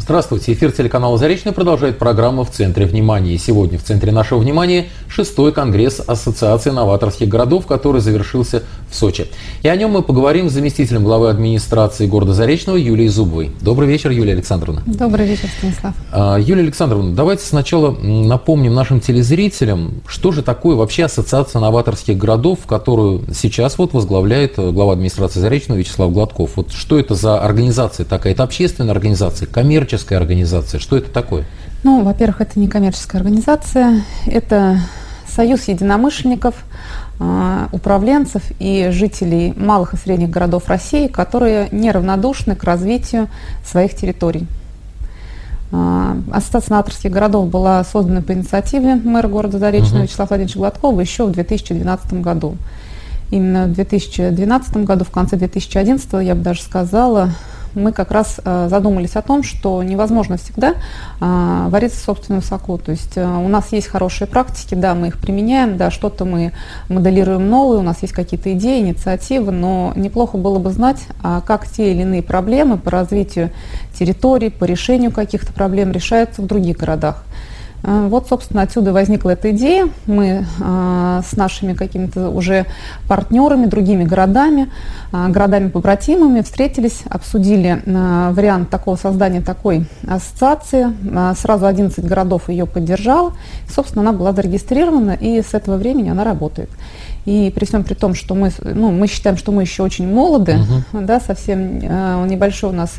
Здравствуйте. Эфир телеканала «Заречный» продолжает программу «В центре внимания». И сегодня в центре нашего внимания 6-й конгресс Ассоциации новаторских городов, который завершился в Сочи. И о нем мы поговорим с заместителем главы администрации города Заречного Юлией Зубовой. Добрый вечер, Юлия Александровна. Добрый вечер, Станислав. Юлия Александровна, давайте сначала напомним нашим телезрителям, что же такое вообще Ассоциация новаторских городов, которую сейчас возглавляет глава администрации Заречного Вячеслав Гладков. Вот что это за организация такая? Это общественная организация, коммерческая организация? Что это такое? Ну, во-первых, это не коммерческая организация, это союз единомышленников, управленцев и жителей малых и средних городов России, которые неравнодушны к развитию своих территорий. Ассоциация новаторских городов была создана по инициативе мэра города Заречного Вячеслава Владимировича Гладкова еще в 2012 году. Именно в 2012 году, в конце 2011, я бы даже сказала, мы как раз задумались о том, что невозможно всегда вариться в собственную соку. То есть у нас есть хорошие практики, да, мы их применяем, да, что-то мы моделируем новое, у нас есть какие-то идеи, инициативы, но неплохо было бы знать, как те или иные проблемы по развитию территорий, по решению каких-то проблем решаются в других городах. Вот, собственно, отсюда возникла эта идея. Мы с нашими какими-то уже партнерами, другими городами, городами-побратимами встретились, обсудили вариант такого создания такой ассоциации. Сразу 11 городов ее поддержал. Собственно, она была зарегистрирована, и с этого времени она работает. И при всем при том, что мы считаем, что мы еще очень молоды, да, совсем небольшой у нас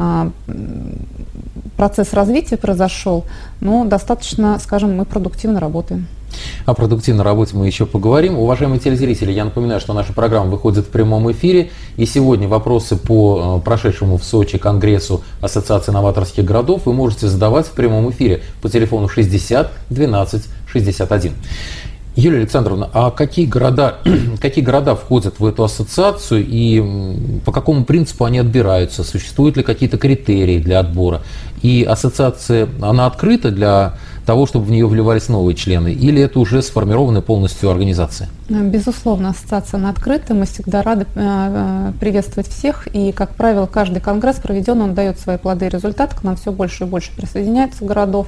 процесс развития произошел, но достаточно, скажем, мы продуктивно работаем. О продуктивной работе мы еще поговорим. Уважаемые телезрители, я напоминаю, что наша программа выходит в прямом эфире, и сегодня вопросы по прошедшему в Сочи конгрессу Ассоциации новаторских городов вы можете задавать в прямом эфире по телефону 60 12 61. Юлия Александровна, а какие города входят в эту ассоциацию и по какому принципу они отбираются? Существуют ли какие-то критерии для отбора? И ассоциация, она открыта для того, чтобы в нее вливались новые члены? Или это уже сформированная полностью организация? Безусловно, ассоциация она открыта. Мы всегда рады приветствовать всех. И, как правило, каждый конгресс проведен, он дает свои плоды и результаты. К нам все больше и больше присоединяется городов.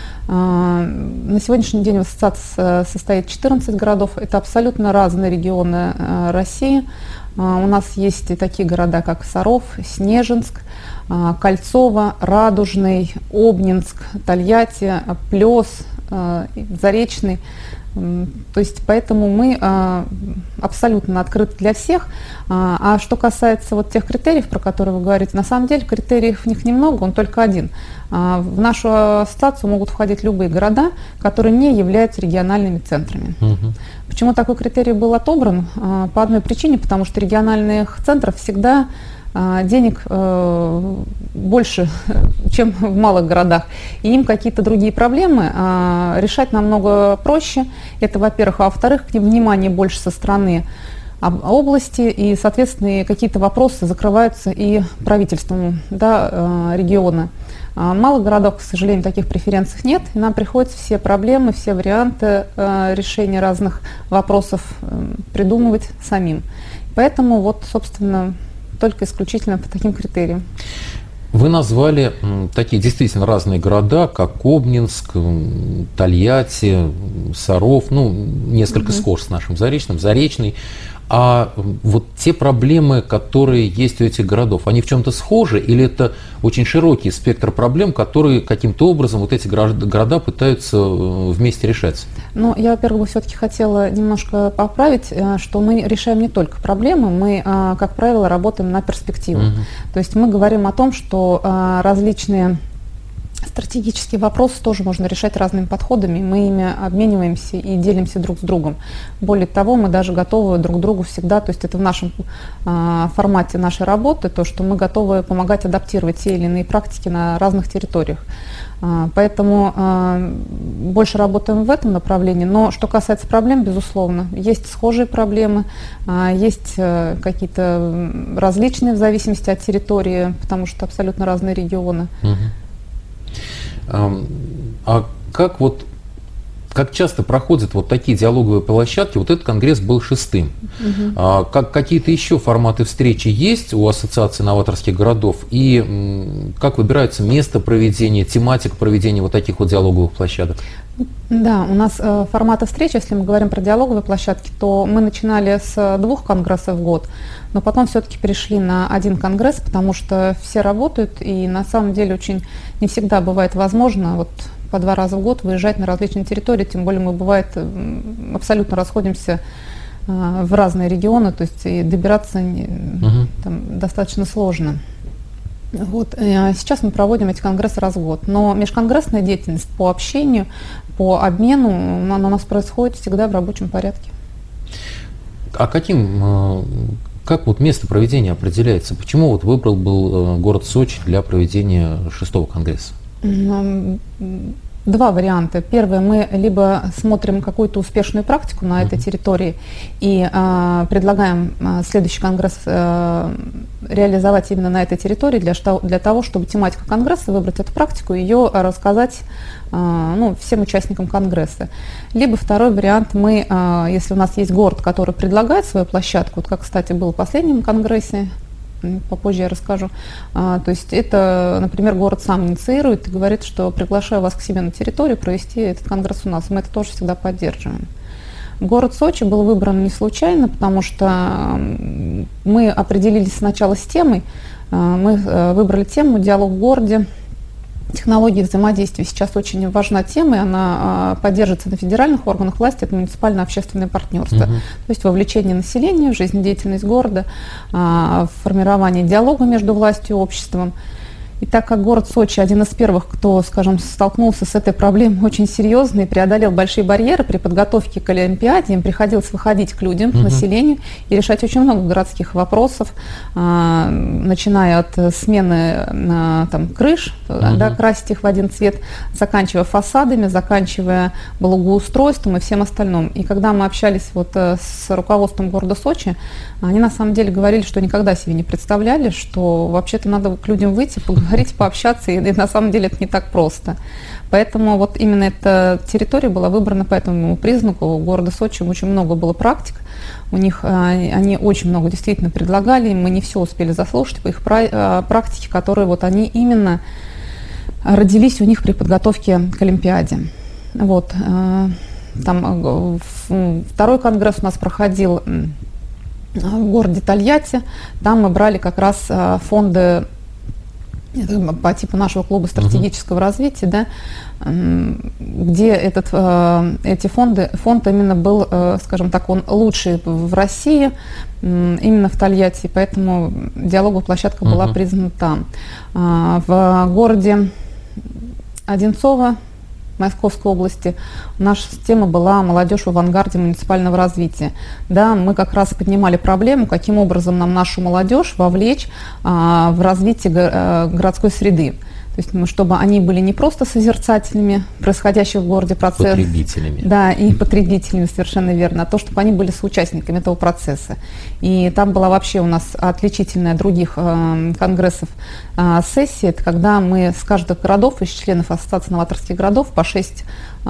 На сегодняшний день в ассоциации состоит 14 городов. Это абсолютно разные регионы России. У нас есть и такие города, как Саров, Снежинск, Кольцово, Радужный, Обнинск, Тольятти, Плес, Заречный. То есть поэтому мы абсолютно открыты для всех. А что касается вот тех критериев, про которые вы говорите, на самом деле критериев в них немного, он только один. В нашу ассоциацию могут входить любые города, которые не являются региональными центрами. Почему такой критерий был отобран? По одной причине, потому что региональных центров всегда денег больше, чем в малых городах, и им какие-то другие проблемы решать намного проще. Это, во-первых. А во-вторых, к ним внимание больше со стороны области, и, соответственно, какие-то вопросы закрываются и правительством, да, региона. В малых городах, к сожалению, таких преференций нет, и нам приходится все проблемы, все варианты решения разных вопросов придумывать самим. Поэтому, вот, собственно, только исключительно по таким критериям. Вы назвали такие действительно разные города, как Обнинск, Тольятти, Саров, несколько схож с нашим Заречным, Заречный. А вот те проблемы, которые есть у этих городов, они в чем-то схожи, или это очень широкий спектр проблем, которые каким-то образом вот эти города пытаются вместе решать? Ну, я, во-первых, все-таки хотела немножко поправить, что мы решаем не только проблемы, мы, как правило, работаем на перспективу. То есть мы говорим о том, что различные стратегические вопросы тоже можно решать разными подходами, мы ими обмениваемся и делимся друг с другом. Более того, мы даже готовы друг другу всегда, то есть это в нашем формате нашей работы, то, что мы готовы помогать адаптировать те или иные практики на разных территориях. Поэтому больше работаем в этом направлении. Но что касается проблем, безусловно, есть схожие проблемы, есть какие-то различные в зависимости от территории, потому что абсолютно разные регионы. А как Как часто проходят вот такие диалоговые площадки? Вот этот конгресс был 6-м. Какие-то еще форматы встречи есть у Ассоциации новаторских городов? И как выбирается место проведения, тематика проведения вот таких вот диалоговых площадок? Да, у нас форматы встреч, если мы говорим про диалоговые площадки, то мы начинали с 2 конгрессов в год, но потом все-таки перешли на 1 конгресс, потому что все работают, и на самом деле очень не всегда бывает возможно вот по 2 раза в год выезжать на различные территории, тем более мы, бывает, абсолютно расходимся в разные регионы, то есть и добираться там достаточно сложно. Вот. Сейчас мы проводим эти конгрессы раз в год, но межконгрессная деятельность по общению, по обмену, она у нас происходит всегда в рабочем порядке. А как вот место проведения определяется? Почему вот выбрал был город Сочи для проведения 6-го конгресса? 2 варианта. Первое, мы либо смотрим какую-то успешную практику на этой территории и предлагаем следующий конгресс реализовать именно на этой территории для того, чтобы тематика конгресса, выбрать эту практику и ее рассказать всем участникам конгресса. Либо второй вариант, мы, если у нас есть город, который предлагает свою площадку, вот как, кстати, был в последнем конгрессе, попозже я расскажу. То есть это, например, город сам инициирует и говорит, что приглашаю вас к себе на территорию провести этот конгресс у нас. Мы это тоже всегда поддерживаем. Город Сочи был выбран не случайно, потому что мы определились сначала с темой. Мы выбрали тему «Диалог в городе. Технологии взаимодействия». Сейчас очень важна тема, и она поддерживается на федеральных органах власти, это муниципально-общественное партнерство. То есть вовлечение населения в жизнедеятельность города, в формирование диалога между властью и обществом. И так как город Сочи один из первых, кто, скажем, столкнулся с этой проблемой очень серьезно и преодолел большие барьеры при подготовке к Олимпиаде, им приходилось выходить к людям, к населению и решать очень много городских вопросов, начиная от смены крыш, красить их в один цвет, заканчивая фасадами, заканчивая благоустройством и всем остальным. И когда мы общались с руководством города Сочи, они на самом деле говорили, что никогда себе не представляли, что вообще-то надо к людям выйти, поговорить, пообщаться, и на самом деле это не так просто. Поэтому вот именно эта территория была выбрана по этому признаку. У города Сочи очень много было практик, у них они очень много действительно предлагали, мы не все успели заслушать по их практике, которые вот они именно родились у них при подготовке к Олимпиаде. Вот. Там второй конгресс у нас проходил в городе Тольятти. Там мы брали как раз фонды по типу нашего клуба стратегического развития, да, где фонд именно был, скажем так, он лучший в России, именно в Тольятти, поэтому диалоговая площадка была признана там. В городе Одинцово Московской области наша тема была «Молодежь в авангарде муниципального развития». Да, мы как раз поднимали проблему, каким образом нам нашу молодежь вовлечь в развитие городской среды. То есть, чтобы они были не просто созерцателями происходящего в городе процесса, потребителями. Да, и потребителями, совершенно верно, а то, чтобы они были соучастниками этого процесса. И там была вообще у нас отличительная от других конгрессов сессия, это когда мы с каждых городов, из членов Ассоциации новаторских городов, по 6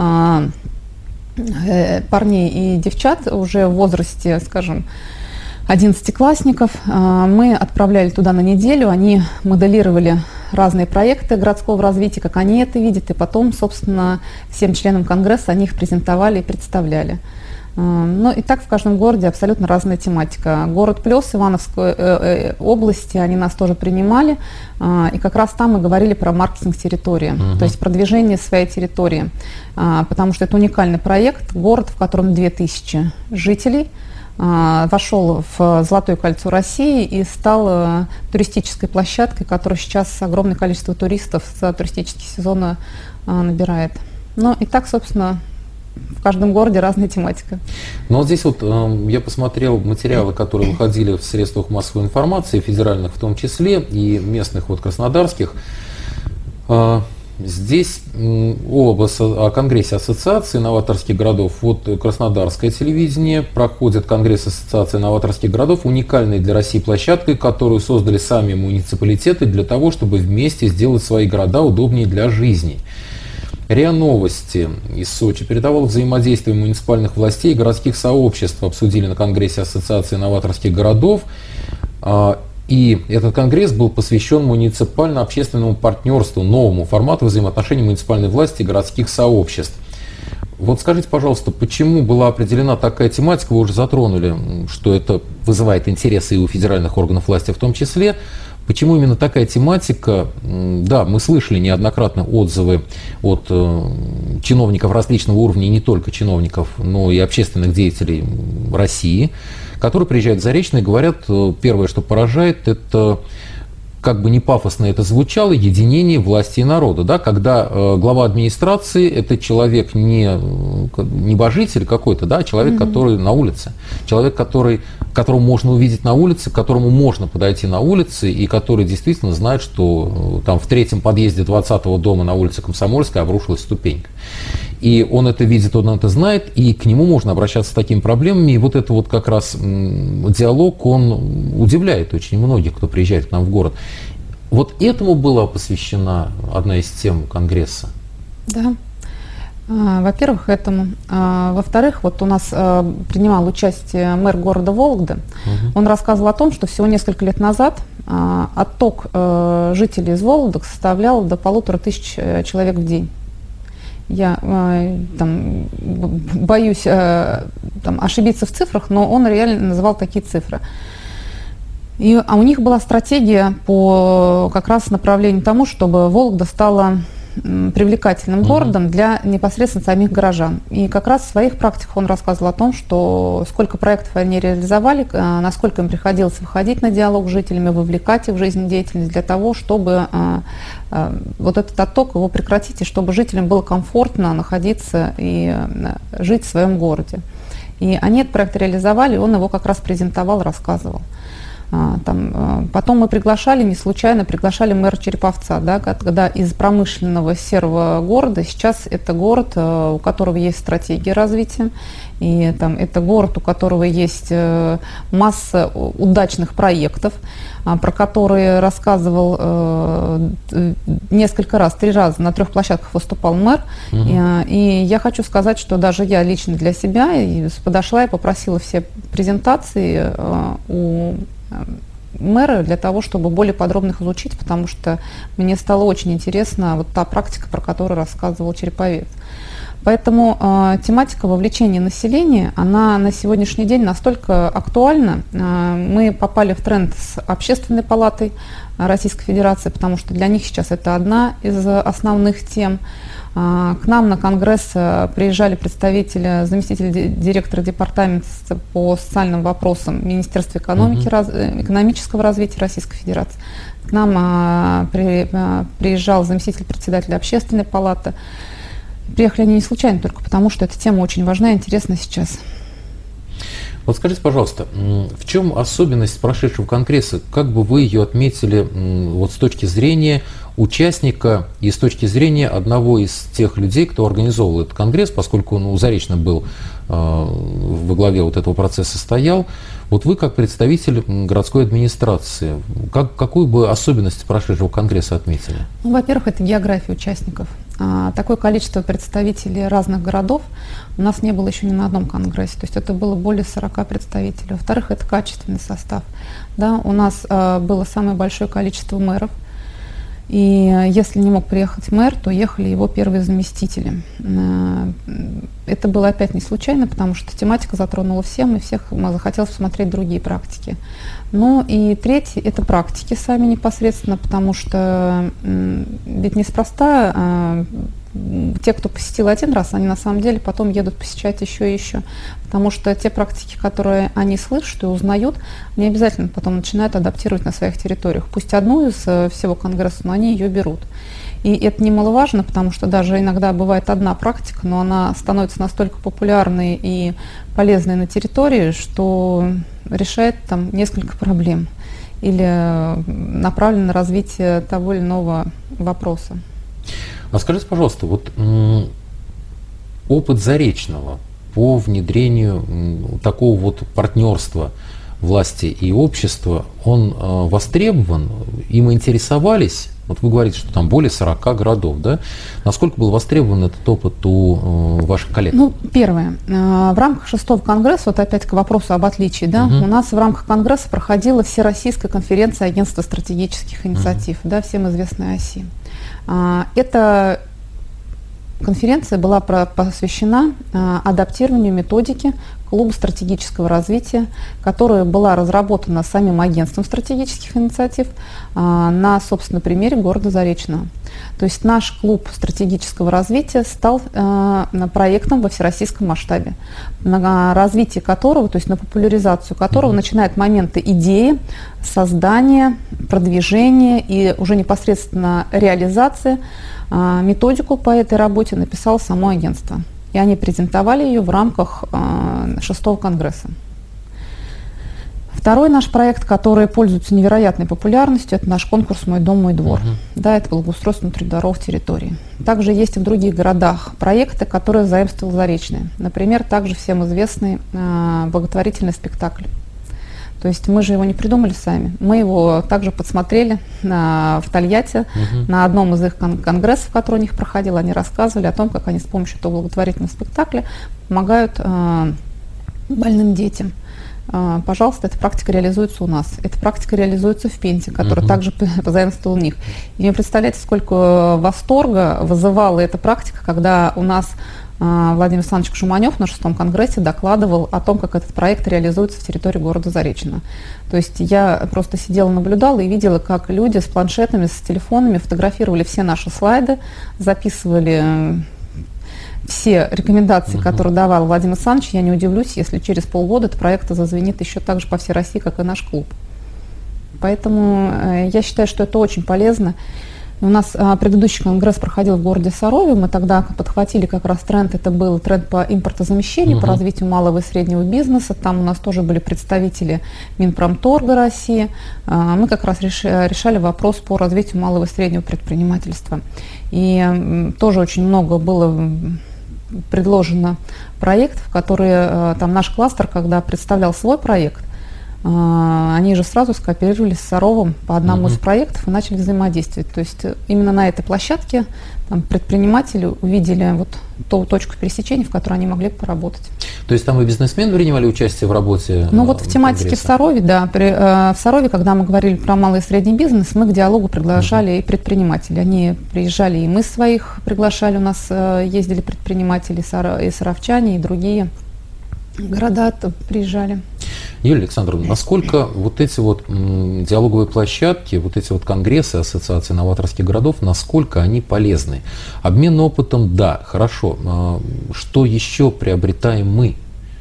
парней и девчат уже в возрасте, скажем, 11-классников, мы отправляли туда на неделю, они моделировали разные проекты городского развития, как они это видят, и потом, собственно, всем членам Конгресса они их презентовали и представляли. Ну и так в каждом городе абсолютно разная тематика. Город Плес Ивановской области, они нас тоже принимали, и как раз там мы говорили про маркетинг территории, то есть продвижение своей территории, потому что это уникальный проект, город, в котором 2000 жителей, вошел в Золотое кольцо России и стал туристической площадкой, которая сейчас огромное количество туристов за туристический сезон набирает. Ну и так, собственно, в каждом городе разная тематика. Ну вот здесь вот я посмотрел материалы, которые выходили в средствах массовой информации, федеральных в том числе, и местных, вот краснодарских. Здесь о Конгрессе Ассоциации новаторских городов, вот Краснодарское телевидение, проходит Конгресс Ассоциации новаторских городов, уникальной для России площадкой, которую создали сами муниципалитеты для того, чтобы вместе сделать свои города удобнее для жизни. РИА Новости из Сочи передавал взаимодействие муниципальных властей и городских сообществ. Обсудили на Конгрессе Ассоциации новаторских городов. И этот конгресс был посвящен муниципально-общественному партнерству, новому формату взаимоотношений муниципальной власти и городских сообществ. Вот скажите, пожалуйста, почему была определена такая тематика? Вы уже затронули, что это вызывает интересы и у федеральных органов власти в том числе. Почему именно такая тематика? Да, мы слышали неоднократно отзывы от чиновников различного уровня, и не только чиновников, но и общественных деятелей России, которые приезжают в Заречное и говорят, первое, что поражает, это, как бы не пафосно это звучало, единение власти и народа. Да? Когда глава администрации – это человек не небожитель какой-то, да, а человек, который на улице. Человек, которого можно увидеть на улице, к которому можно подойти на улице, и который действительно знает, что там в 3-м подъезде 20-го дома на улице Комсомольской обрушилась ступенька. И он это видит, он это знает, и к нему можно обращаться с такими проблемами. И вот это вот как раз диалог, он удивляет очень многих, кто приезжает к нам в город. Вот этому была посвящена одна из тем Конгресса? Да. Во-первых, этому. Во-вторых, вот у нас принимал участие мэр города Вологды. Он рассказывал о том, что всего несколько лет назад отток жителей из Вологды составлял до 1500 человек в день. Я боюсь ошибиться в цифрах, но он реально называл такие цифры. А у них была стратегия по как раз направлению тому, чтобы Вологда стала привлекательным городом для непосредственно самих горожан. И как раз в своих практиках он рассказывал о том, что сколько проектов они реализовали, насколько им приходилось выходить на диалог с жителями, вовлекать их в жизнедеятельность для того, чтобы вот этот отток его прекратить, и чтобы жителям было комфортно находиться и жить в своем городе. И они этот проект реализовали, он его как раз презентовал, рассказывал. Потом мы приглашали, не случайно, приглашали мэра Череповца, да, когда из промышленного серого города сейчас это город, у которого есть стратегия развития, и это город, у которого есть масса удачных проектов, про которые рассказывал несколько раз, 3 раза на 3 площадках выступал мэр. И я хочу сказать, что даже я лично для себя подошла и попросила все презентации у мэра для того, чтобы более подробно их изучить, потому что мне стало очень интересно вот та практика, про которую рассказывал Череповец. Поэтому тематика вовлечения населения, она на сегодняшний день настолько актуальна. Мы попали в тренд с Общественной палатой Российской Федерации, потому что для них сейчас это одна из основных тем. К нам на Конгресс приезжали представители, заместитель директора департамента по социальным вопросам Министерства экономики, экономического развития Российской Федерации. К нам приезжал заместитель председателя Общественной палаты. Приехали они не случайно, только потому, что эта тема очень важна и интересна сейчас. Вот скажите, пожалуйста, в чем особенность прошедшего Конгресса? Как бы вы ее отметили вот с точки зрения участника и с точки зрения одного из тех людей, кто организовал этот Конгресс, поскольку он Заречный был во главе вот этого процесса стоял. Вот вы, как представитель городской администрации, какую бы особенность прошедшего Конгресса отметили? Ну, во-первых, это география участников. Такое количество представителей разных городов у нас не было еще ни на одном Конгрессе. То есть это было более 40 представителей. Во-вторых, это качественный состав. Да, у нас было самое большое количество мэров. И если не мог приехать мэр, то ехали его первые заместители. Это было опять не случайно, потому что тематика затронула всем, и всех захотелось посмотреть другие практики. Ну и третье – это практики сами непосредственно, потому что ведь неспроста те, кто посетил один раз, они на самом деле потом едут посещать еще и еще. Потому что те практики, которые они слышат и узнают, они обязательно потом начинают адаптировать на своих территориях. Пусть одну из всего Конгресса, но они ее берут. И это немаловажно, потому что даже иногда бывает одна практика, но она становится настолько популярной и полезной на территории, что решает там несколько проблем или направлена на развитие того или иного вопроса. А скажите, пожалуйста, вот опыт Заречного по внедрению такого вот партнерства власти и общества, он востребован, им интересовались Вот вы говорите, что там более 40 городов, да? Насколько был востребован этот опыт у ваших коллег? Ну, первое. В рамках 6-го конгресса, вот опять к вопросу об отличии, да, у нас в рамках конгресса проходила Всероссийская конференция агентства стратегических инициатив, да, всем известной ОСИ. Эта конференция была посвящена адаптированию методики клуба стратегического развития, которая была разработана самим агентством стратегических инициатив на, собственно, примере города Заречного. То есть наш клуб стратегического развития стал проектом во всероссийском масштабе, на развитие которого, то есть на популяризацию которого начинает моменты идеи, создания, продвижения и уже непосредственно реализации. Методику по этой работе написало само агентство. И они презентовали ее в рамках 6-го конгресса. Второй наш проект, который пользуется невероятной популярностью, это наш конкурс «Мой дом, мой двор». Да, это благоустройство внутридворовых территорий. Также есть и в других городах проекты, которые заимствовал Заречный. Например, также всем известный благотворительный спектакль. То есть мы же его не придумали сами. Мы его также подсмотрели в Тольятти на одном из их конгрессов, который у них проходил. Они рассказывали о том, как они с помощью этого благотворительного спектакля помогают больным детям. Пожалуйста, эта практика реализуется у нас. Эта практика реализуется в Пензе, которая также позаимствовала у них. И вы представляете, сколько восторга вызывала эта практика, когда у нас Владимир Александрович Шуманев на 6-м конгрессе докладывал о том, как этот проект реализуется в территории города Заречного. То есть я просто сидела, наблюдала и видела, как люди с планшетами, с телефонами фотографировали все наши слайды, записывали все рекомендации, которые давал Владимир Александрович. Я не удивлюсь, если через полгода этот проект зазвенит еще так же по всей России, как и наш клуб. Поэтому я считаю, что это очень полезно. У нас предыдущий конгресс проходил в городе Сарове. Мы тогда подхватили как раз тренд. Это был тренд по импортозамещению, по развитию малого и среднего бизнеса. Там у нас тоже были представители Минпромторга России. Мы как раз решали вопрос по развитию малого и среднего предпринимательства. И тоже очень много было предложено проектов, которые там наш кластер, когда представлял свой проект, они же сразу скооперировались с Саровым по одному из проектов и начали взаимодействовать. То есть именно на этой площадке там предприниматели увидели вот ту точку пересечения, в которой они могли поработать. То есть там и бизнесмены принимали участие в работе? Ну вот в тематике в Сарове, да. В Сарове, когда мы говорили про малый и средний бизнес, мы к диалогу приглашали и предпринимателей. Они приезжали, и мы своих приглашали. У нас ездили предприниматели, и саровчане, и другие города приезжали. Юлия Александровна, насколько вот эти вот диалоговые площадки, вот эти вот конгрессы Ассоциации новаторских городов, насколько они полезны? Обмен опытом, да, хорошо. Что еще приобретаем мы?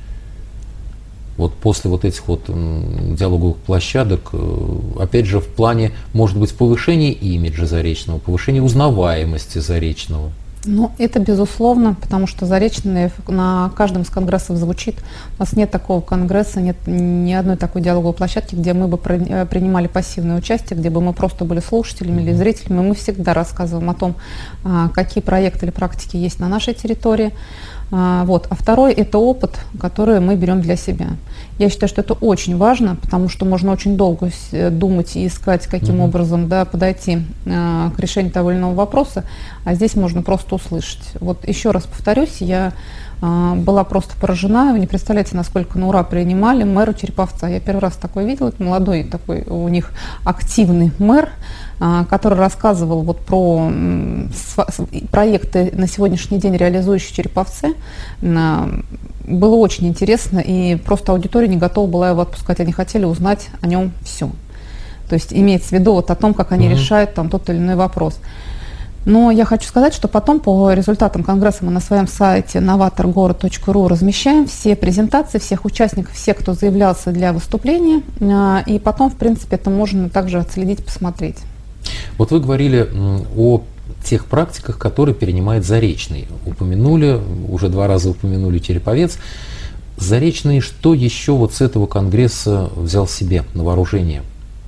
Вот после вот этих вот диалоговых площадок, опять же, в плане, может быть, повышения имиджа Заречного, повышения узнаваемости Заречного? Ну, это безусловно, потому что Заречный на каждом из конгрессов звучит. У нас нет такого конгресса, нет ни одной такой диалоговой площадки, где мы бы принимали пассивное участие, где бы мы просто были слушателями или зрителями. Мы всегда рассказываем о том, какие проекты или практики есть на нашей территории. Вот. А второй – это опыт, который мы берем для себя. Я считаю, что это очень важно, потому что можно очень долго думать и искать, каким образом подойти к решению того или иного вопроса, а здесь можно просто услышать. Вот еще раз повторюсь, я была просто поражена. Вы не представляете, насколько на ура принимали мэра Череповца. Я первый раз такой видела, это молодой такой у них активный мэр, который рассказывал вот про проекты на сегодняшний день, реализующие Череповцы. Было очень интересно, и просто аудитория не готова была его отпускать, они хотели узнать о нем все. То есть имеется в виду вот о том, как они решают там тот или иной вопрос. Но я хочу сказать, что потом по результатам конгресса мы на своем сайте novatorgorod.ru размещаем все презентации всех участников, всех, кто заявлялся для выступления, и потом, в принципе, это можно также отследить, посмотреть. Вот вы говорили о тех практиках, которые перенимает Заречный. Упомянули, уже 2 раза упомянули Череповец. Заречный что еще вот с этого конгресса взял себе на вооружение?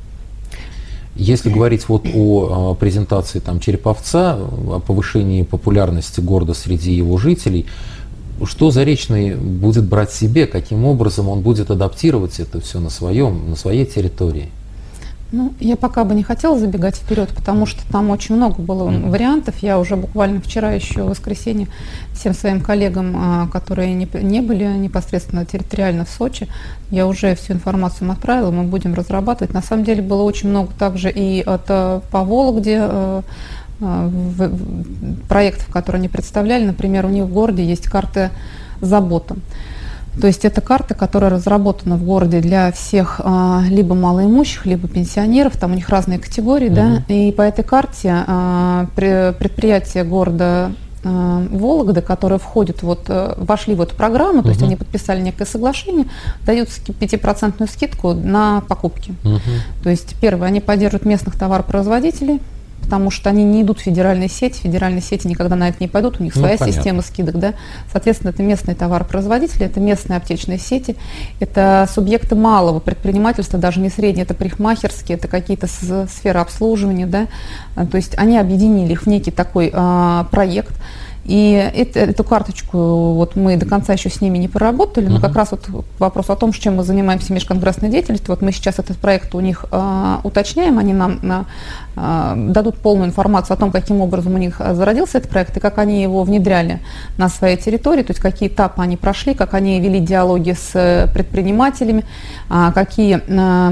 Если говорить вот о презентации там Череповца, о повышении популярности города среди его жителей, что Заречный будет брать себе, каким образом он будет адаптировать это все на своей территории? Ну, я пока бы не хотела забегать вперед, потому что там очень много было вариантов. Я уже буквально вчера, еще в воскресенье, всем своим коллегам, которые не были непосредственно территориально в Сочи, я уже всю информацию им отправила, мы будем разрабатывать. На самом деле было очень много также и по Вологде проектов, которые они представляли. Например, у них в городе есть карта «Забота». То есть это карта, которая разработана в городе для всех либо малоимущих, либо пенсионеров, там у них разные категории, да, и по этой карте предприятия города Вологды, которые входят, вошли в эту программу, то есть они подписали некое соглашение, дают 5% скидку на покупки. То есть первое, они поддерживают местных товаропроизводителей, потому что они не идут в федеральные сети никогда на это не пойдут, у них своя система скидок, да. Соответственно, это местные товаропроизводители, это местные аптечные сети, это субъекты малого предпринимательства, даже не средние, это парикмахерские, это какие-то сферы обслуживания, да. То есть они объединили их в некий такой проект. И эту карточку мы до конца еще с ними не проработали, но как раз вопрос о том, чем мы занимаемся межконгрессной деятельностью, мы сейчас этот проект у них уточняем, они нам дадут полную информацию о том, каким образом у них зародился этот проект и как они его внедряли на своей территории, то есть какие этапы они прошли, как они вели диалоги с предпринимателями, какие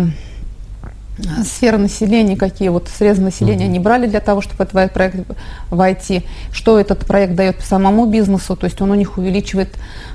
сферы населения, какие срезы населения они брали для того, чтобы в этот проект войти, что этот проект дает самому бизнесу, то есть он у них увеличивает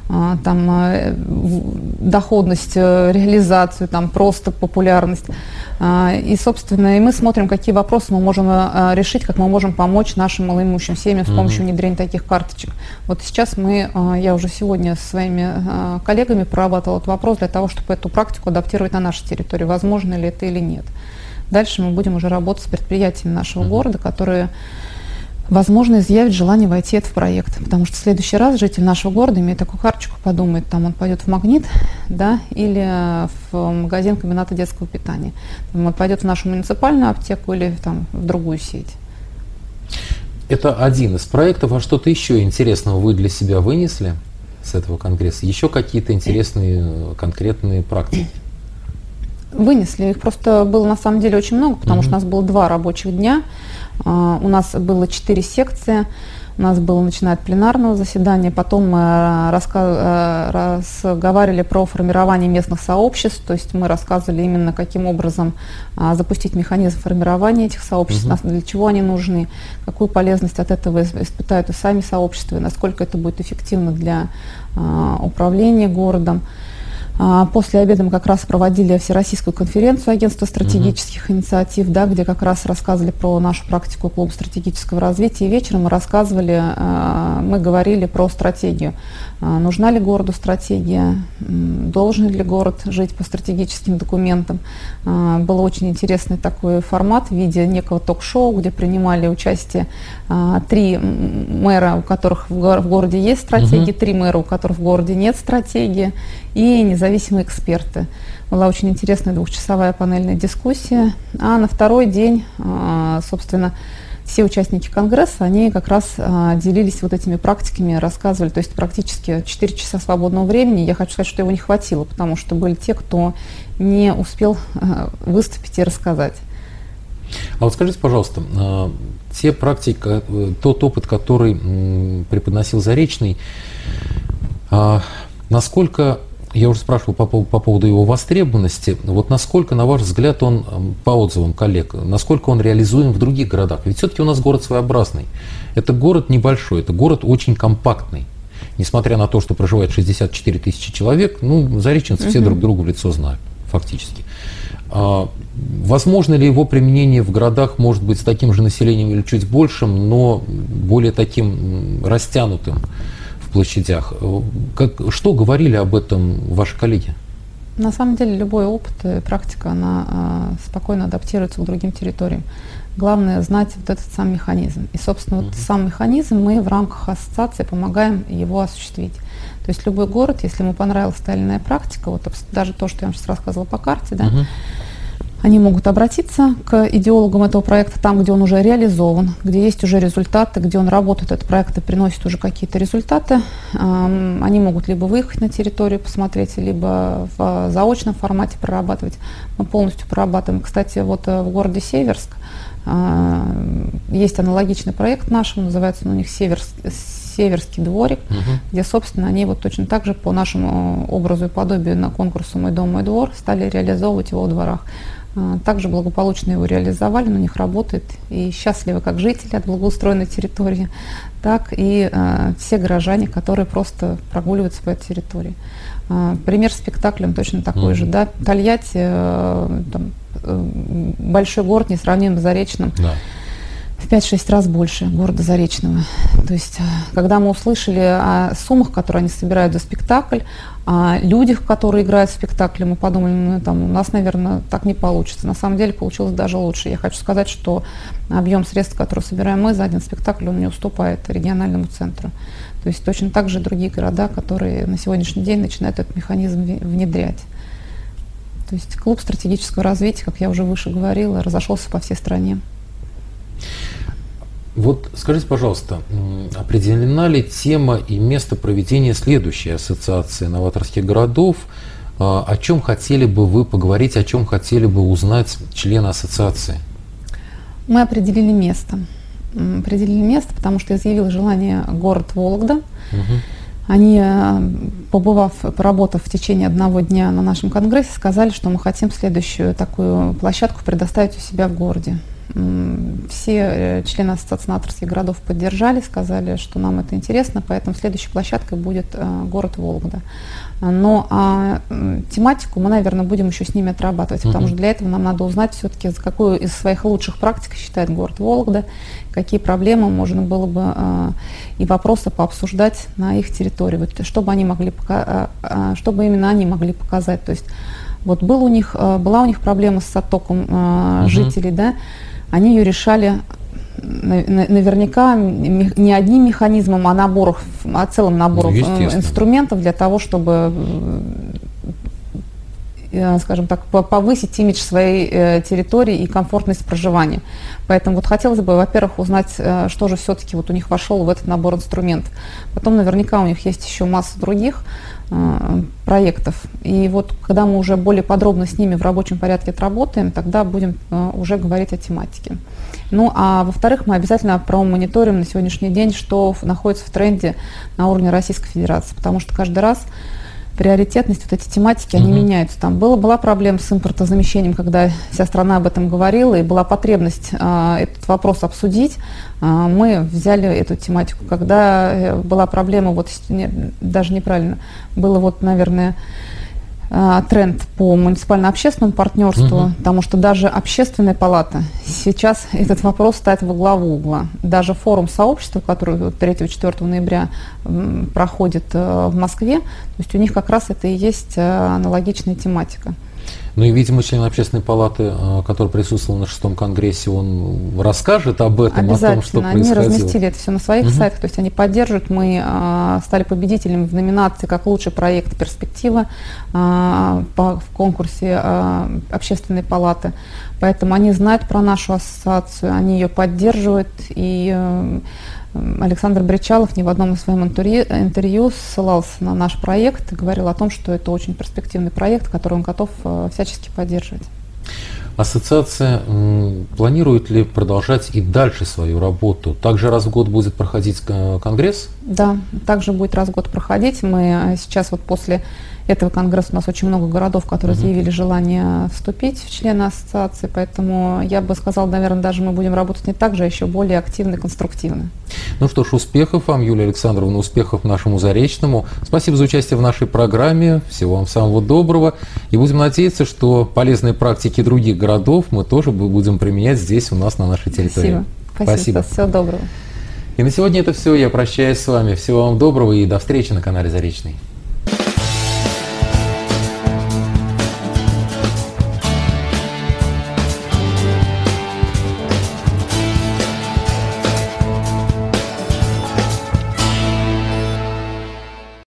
доходность, реализацию, просто популярность. И, собственно, мы смотрим, какие вопросы мы можем решить, как мы можем помочь нашим малоимущим семьям с помощью внедрения таких карточек. Сейчас я уже сегодня со своими коллегами прорабатывала этот вопрос для того, чтобы эту практику адаптировать на нашей территории, возможно ли это или нет. Дальше мы будем уже работать с предприятиями нашего города, которые, возможно, изъявят желание войти в проект. Потому что в следующий раз житель нашего города, имея такую карточку, подумает, он пойдет в «Магнит», да, или в магазин комбината детского питания. Он пойдет в нашу муниципальную аптеку или в другую сеть. Это один из проектов. А что-то еще интересного вы для себя вынесли с этого конгресса? Еще какие-то интересные конкретные практики? Вынесли. Их просто было на самом деле очень много, потому что у нас было 2 рабочих дня. У нас было 4 секции. У нас было, начиная от пленарного заседания, потом мы разговаривали про формирование местных сообществ, то есть мы рассказывали именно, каким образом запустить механизм формирования этих сообществ, для чего они нужны, какую полезность от этого испытают и сами сообщества, и насколько это будет эффективно для управления городом. После обеда мы как раз проводили всероссийскую конференцию Агентства стратегических инициатив, да, где как раз рассказывали про нашу практику клуба стратегического развития. И вечером мы говорили про стратегию. Нужна ли городу стратегия, должен ли город жить по стратегическим документам. Был очень интересный такой формат в виде некого ток-шоу, где принимали участие 3 мэра, у которых в городе есть стратегия, 3 мэра, у которых в городе нет стратегии, и независимые эксперты. Была очень интересная 2-часовая панельная дискуссия. А на второй день, собственно, все участники конгресса, они как раз делились этими практиками, рассказывали, то есть практически 4 часа свободного времени. Я хочу сказать, что его не хватило, потому что были те, кто не успел выступить и рассказать. А скажите, пожалуйста, те практики, тот опыт, который преподносил Заречный, насколько, я уже спрашивал по поводу его востребованности, насколько, на ваш взгляд, он, по отзывам коллег, насколько он реализуем в других городах? Ведь все-таки у нас город своеобразный. Это город небольшой, это город очень компактный. Несмотря на то, что проживает 64 тысячи человек, зареченцы все друг друга в лицо знают, фактически. Возможно ли его применение в городах, может быть, с таким же населением или чуть большим, но более таким растянутым в площадях? Что говорили об этом ваши коллеги? На самом деле любой опыт и практика, она спокойно адаптируется к другим территориям. Главное знать этот сам механизм. И, собственно, сам механизм мы в рамках ассоциации помогаем его осуществить. То есть любой город, если ему понравилась та или иная практика, даже то, что я вам сейчас рассказывала по карте, да, Они могут обратиться к идеологам этого проекта там, где он уже реализован, где есть уже результаты, где он работает, этот проект и приносит уже какие-то результаты. Они могут либо выехать на территорию, посмотреть, либо в заочном формате прорабатывать. Мы полностью прорабатываем. Кстати, вот в городе Северск есть аналогичный проект нашему, называется он у них Северский дворик, где, собственно, они вот точно так же по нашему образу и подобию на конкурсу «Мой дом, мой двор» стали реализовывать его в дворах. Также благополучно его реализовали, он у них работает и счастливы как жители от благоустроенной территории, так и все горожане, которые просто прогуливаются по этой территории. Пример спектакля он точно такой же. Да? Тольятти, большой город, несравним с Заречным. Да. В 5-6 раз больше города Заречного. То есть, когда мы услышали о суммах, которые они собирают за спектакль, о людях, которые играют в спектакле, мы подумали, у нас, наверное, так не получится. На самом деле получилось даже лучше. Я хочу сказать, что объем средств, которые собираем мы за один спектакль, он не уступает региональному центру. То есть точно так же другие города, которые на сегодняшний день начинают этот механизм внедрять. То есть клуб стратегического развития, как я уже выше говорила, разошелся по всей стране. Вот скажите, пожалуйста, определена ли тема и место проведения следующей ассоциации новаторских городов? О чем хотели бы вы поговорить, о чем хотели бы узнать члены ассоциации? Мы определили место. Потому что изъявил желание город Вологда. Они, поработав в течение одного дня на нашем конгрессе, сказали, что мы хотим следующую такую площадку предоставить у себя в городе. Все члены ассоциации новаторских городов поддержали, сказали, что нам это интересно, поэтому следующей площадкой будет город Вологда. Но тематику мы, наверное, будем еще с ними отрабатывать, потому что для этого нам надо узнать все-таки, за какую из своих лучших практик считает город Вологда, какие проблемы можно было бы и вопросы пообсуждать на их территории, вот, чтобы именно они могли показать. То есть вот была у них проблема с оттоком жителей, да, они ее решали наверняка не одним механизмом, а целым набором инструментов для того, чтобы, скажем так, повысить имидж своей территории и комфортность проживания. Поэтому вот хотелось бы, во-первых, узнать, что же все-таки вот у них вошло в этот набор инструментов. Потом наверняка у них есть еще масса других проектов. И вот когда мы уже более подробно с ними в рабочем порядке отработаем, тогда будем уже говорить о тематике. Ну, а во-вторых, мы обязательно промониторим на сегодняшний день, что находится в тренде на уровне Российской Федерации, потому что каждый раз приоритетность, вот эти тематики, они меняются. Там была проблема с импортозамещением, когда вся страна об этом говорила, и была потребность этот вопрос обсудить. Мы взяли эту тематику. Когда была проблема, даже неправильно, было наверное, тренд по муниципально-общественному партнерству, потому что даже общественная палата сейчас этот вопрос ставит во главу угла. Даже форум сообщества, который 3-4 ноября проходит в Москве, то есть у них как раз это и есть аналогичная тематика. Ну и, видимо, член общественной палаты, который присутствовал на 6-м конгрессе, он расскажет об этом, о том, что происходило. Они разместили это все на своих сайтах, то есть они поддерживают. Мы стали победителями в номинации как лучший проект «Перспектива» в конкурсе общественной палаты. Поэтому они знают про нашу ассоциацию, они ее поддерживают. И Александр Бричалов ни в одном из своих интервью ссылался на наш проект и говорил о том, что это очень перспективный проект, который он готов всячески поддерживать. Ассоциация планирует ли продолжать и дальше свою работу? Также раз в год будет проходить конгресс? Да, также будет раз в год проходить. Мы сейчас после этого конгресса у нас очень много городов, которые заявили желание вступить в члены ассоциации, поэтому я бы сказала, наверное, даже мы будем работать не так же, а еще более активно и конструктивно. Ну что ж, успехов вам, Юлия Александровна, успехов нашему Заречному. Спасибо за участие в нашей программе, всего вам самого доброго. И будем надеяться, что полезные практики других городов мы тоже будем применять здесь у нас на нашей территории. Спасибо. Всего доброго. И на сегодня это все. Я прощаюсь с вами. Всего вам доброго и до встречи на канале Заречный.